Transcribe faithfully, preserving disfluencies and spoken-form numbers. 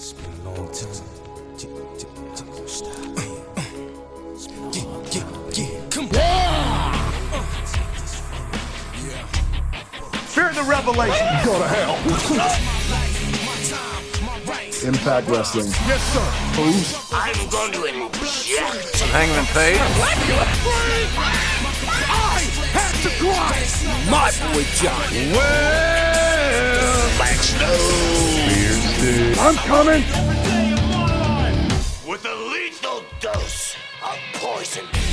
It's been a long time. Yeah, yeah, yeah, come on. Fear the revelation. Go to hell. Impact Wrestling. Yes, sir. Who's? I'm going to inject. Hangman Page. What? I had to grind. My boy Johnny. Well, Black Snow. I'm coming. With a lethal dose of poison.